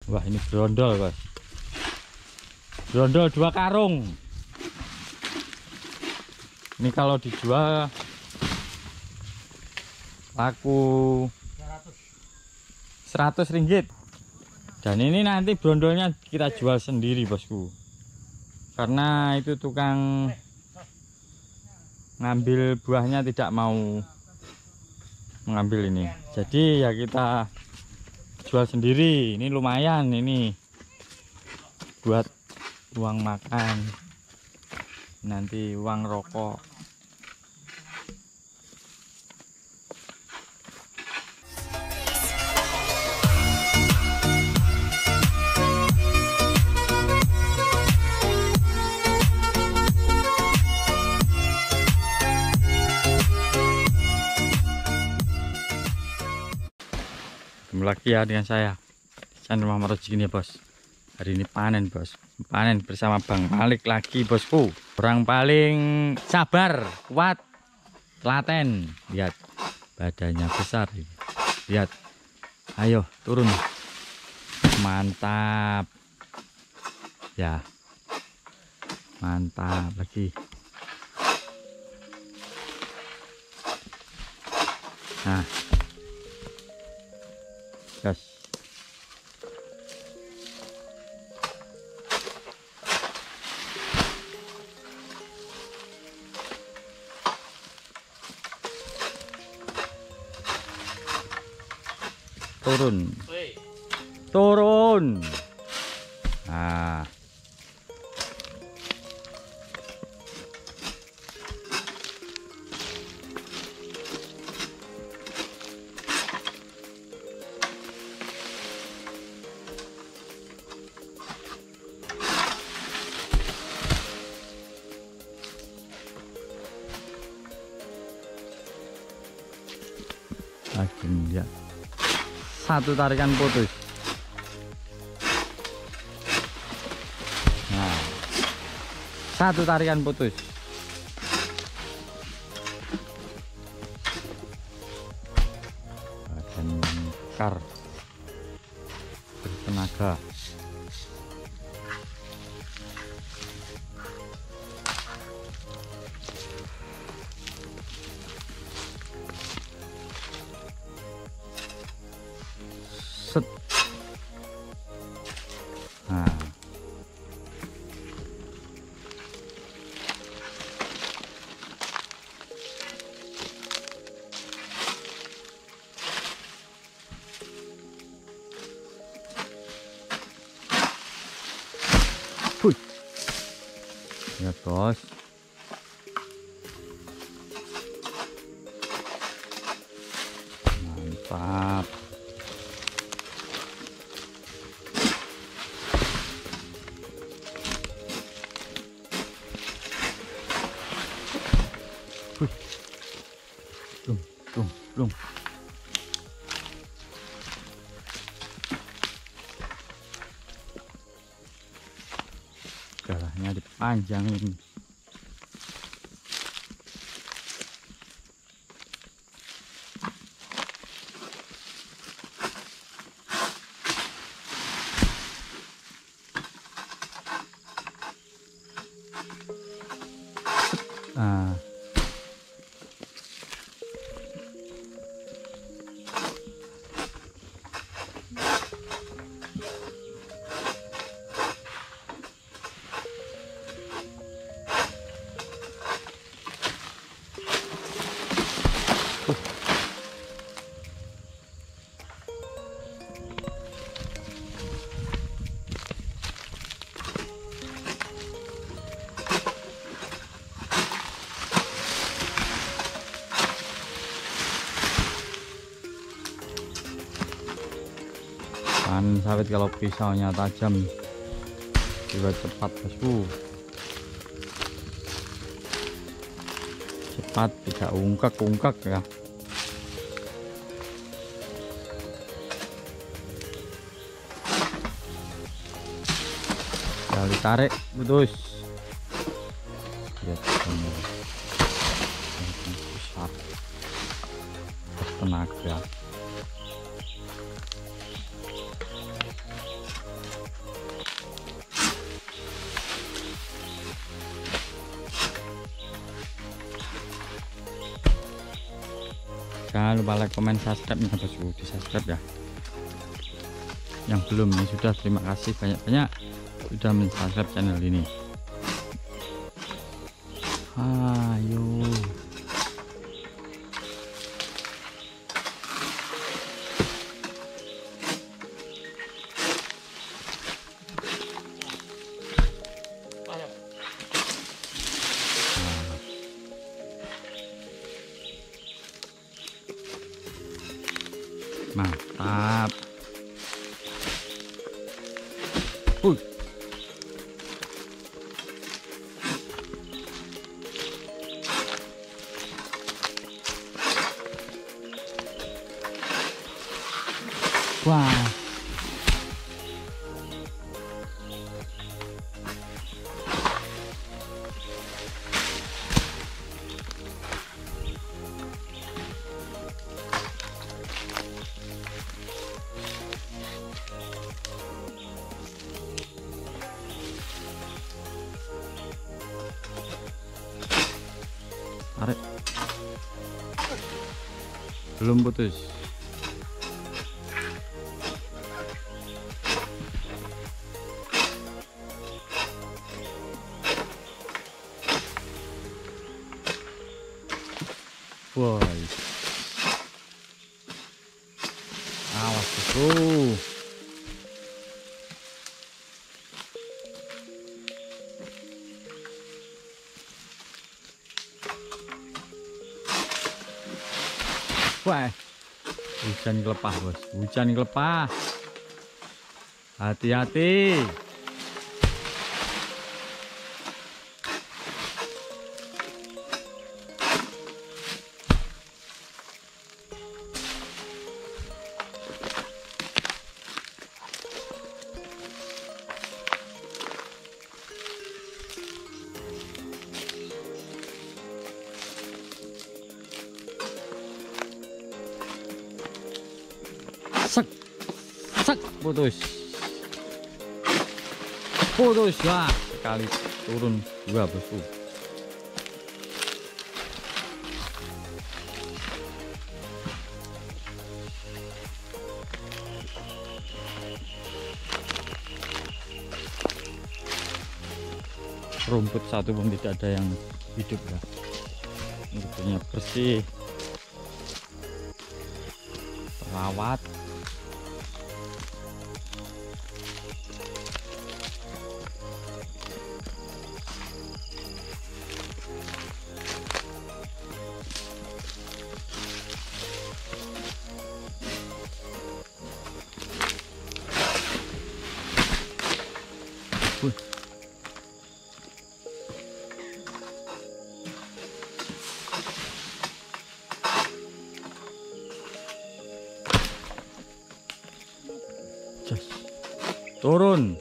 Wah, ini brondol, Bos. Brondol 2 karung. Ini kalau dijual laku 100 ringgit. Dan ini nanti brondolnya kita jual sendiri, Bosku. Karena itu tukang ngambil buahnya tidak mau mengambil ini. Jadi ya kita jual sendiri. Ini lumayan ini buat uang makan, nanti uang rokok. Kembali lagi ya dengan saya channel Muhammad Rezeki ya, Bos. Hari ini panen, Bos. Panen bersama Bang Malik lagi, Bosku. Orang paling sabar, kuat, telaten. Lihat badannya besar. Lihat. Ayo turun. Mantap. Ya. Mantap lagi. Nah. Gas. Turun. Turun. Nah. Lagi ya. Satu tarikan putus. Nah, satu tarikan putus. Badan kar bertenaga. Set. Nah. Puy. Ya, Bos. Mantap. Belum. Galahnya dipanjangin. Ah. Panen sawit kalau pisaunya tajam juga cepat, Bosku. Cepat, tidak ungkak ya. Lalu tarik putus. Lihat ini besar, bertenaga. Jangan lupa like, komen, subscribe nya bosku, di subscribe ya. Yang belum ya sudah, terima kasih banyak-banyak sudah men-subscribe channel ini. Ayo. Mantap. Wah. Tarik. Belum putus. Woi. Awas bosku. Wah, hujan kelepah bos, hujan kelepah. Hati-hati. Sak, putus ya, sekali turun dua bosku. Rumput satu pun tidak ada yang hidup ya, rumputnya bersih, terawat. Turun.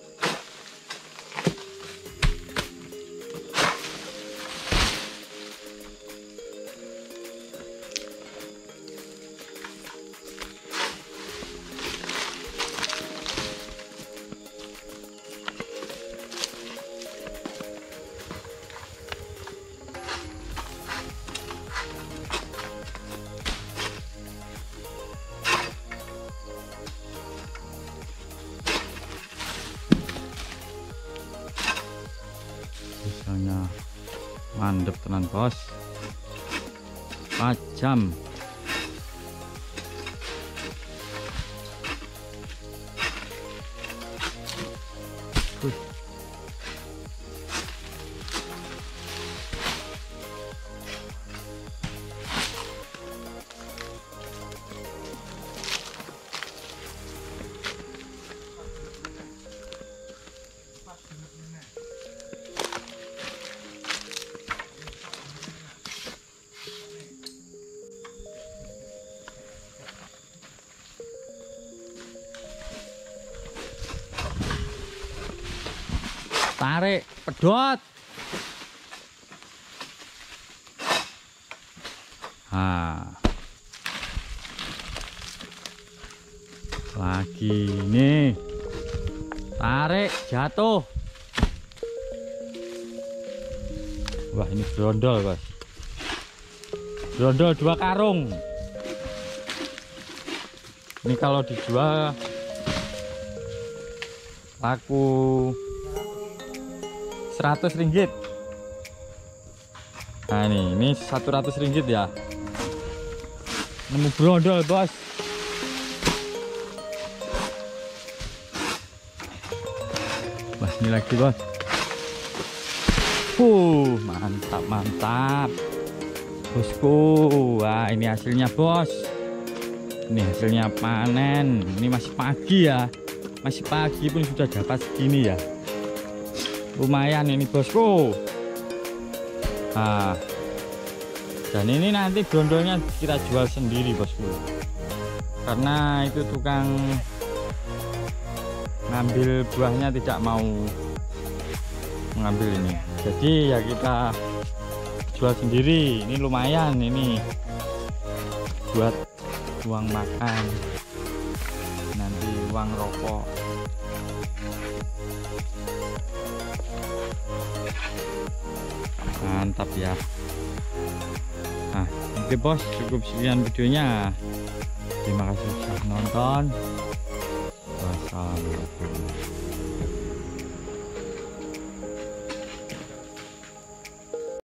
Misalnya mandep tenan bos, tajam. Tarik, pedot. Lagi nih. Tarik, jatuh. Wah, ini brondol, Bos. Brondol 2 karung. Ini kalau dijual laku 100 ringgit. Nah ini 100 ringgit ya. Nemu brondol bos. Wah ini lagi bos. Mantap mantap bosku. Wah ini hasilnya bos. Ini hasilnya panen. Ini masih pagi ya. Masih pagi pun sudah dapat segini ya. Lumayan ini bosku. Nah, dan ini nanti brondolnya kita jual sendiri bosku. Karena itu tukang ngambil buahnya tidak mau mengambil ini. Jadi ya kita jual sendiri. Ini lumayan ini buat uang makan, nanti uang rokok. Mantap ya. Nah oke bos, cukup sekian videonya. Terima kasih sudah nonton. Wassalamualaikum.